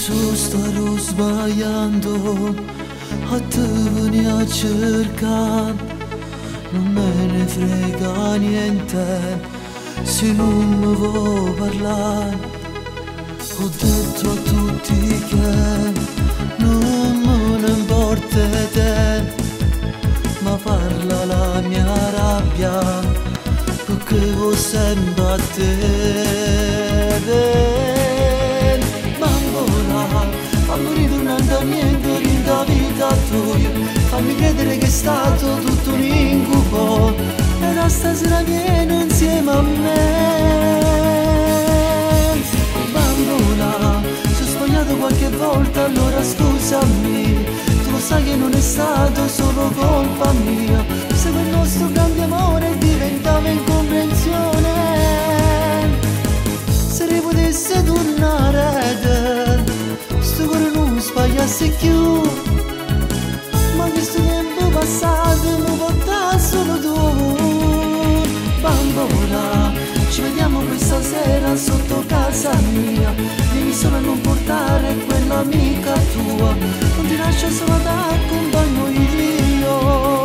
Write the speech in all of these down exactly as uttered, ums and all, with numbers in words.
Forse starò sbagliando, a te veni a cercare, non me ne frega niente se non mi vuoi parlare. Ho detto a tutti che non me ne importa te, ma parla la mia rabbia perché vo sempre a te. Fammi ritornare a niente rinda vita tua, fammi credere che è stato tutto un incubo e da stasera vieni insieme a me. Bambona, sono sbagliato qualche volta, allora scusami, tu lo sai che non è stato solo colpa mia, se quel nostro grande amore diventava incomprensione, se ripotesse tornare sto cuore non sbagliasse più, ma questo tempo passato mi porta solo tu. Bambona, ci vediamo questa sera sotto casa mia, devi solo non portare quell'amica tua, non ti lascio sola da accompagno io.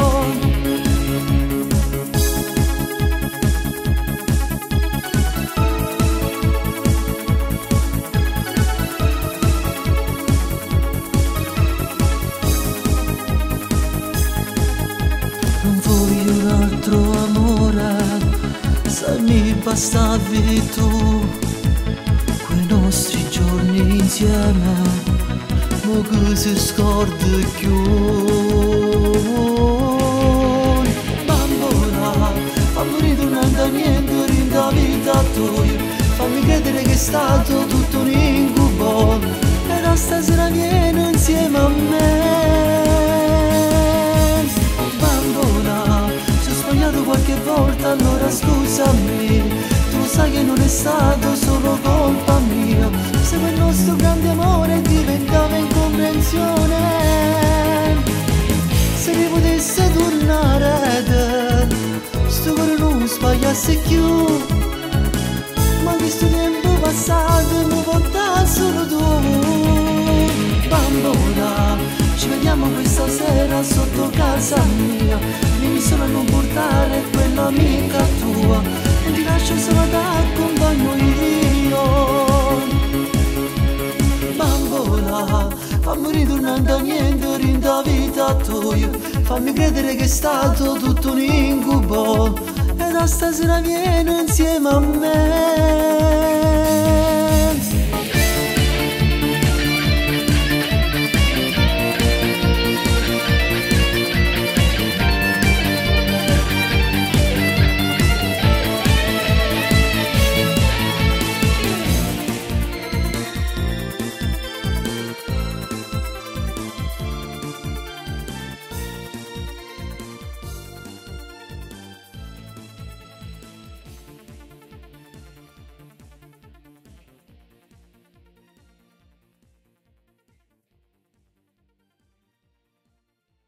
Se mi bastavi tu, quei nostri giorni insieme, ma che si scorda più. Bambona, fammi ritornare da niente rinda vita tua, fammi credere che è stato tutto un incubo e da stasera vieni insieme a me. Qualche volta allora scusami, tu sai che non è stato solo colpa mia, se quel nostro grande amore diventava incomprensione, se mi potesse tornare sto cuore non sbagliasse più, ma questo tempo passato mi porta solo tu. Bambona, ci vediamo questa sera sotto casa mia, vieni solo a non portare quell'amica tua, non ti lascio solo da accompagno io. Bambola, fammi ritornare da niente rinda vita tua, fammi credere che è stato tutto un incubo e da stasera vieni insieme a me.